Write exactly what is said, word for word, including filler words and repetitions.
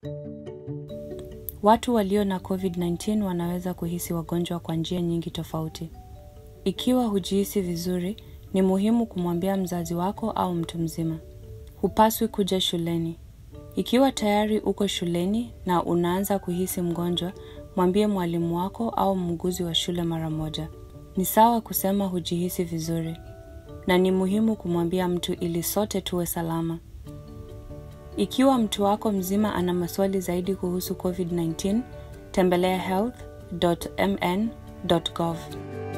Watu walio na covid kumi na tisa wanaweza kuhisi wagonjwa kwa njia nyingi tofauti. Ikiwa hujihisi vizuri, ni muhimu kumwambia mzazi wako au mtu mzima. Hupaswi kuja shuleni. Ikiwa tayari uko shuleni na unaanza kuhisi mgonjwa, mwambie mwalimu wako au muuguzi wa shule mara moja. Ni sawa kusema hujihisi vizuri, na ni muhimu kumwambia mtu ili sote tuwe salama. Ikiwa mtu wako mzima ana maswali zaidi kuhusu covid kumi na tisa, tembelea health dot m n dot gov.